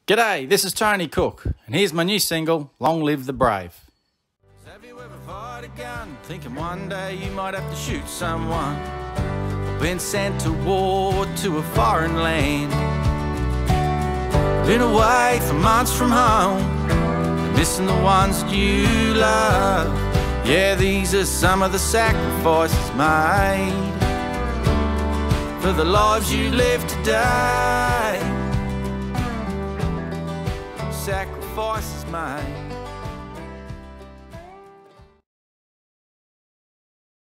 G'day, this is Tony Cook, and here's my new single, Long Live the Brave. Have you ever fired a gun, thinking one day you might have to shoot someone? Or been sent to war to a foreign land? Been away for months from home, and missing the ones that you love. Yeah, these are some of the sacrifices made for the lives you live today. Sacrifices made.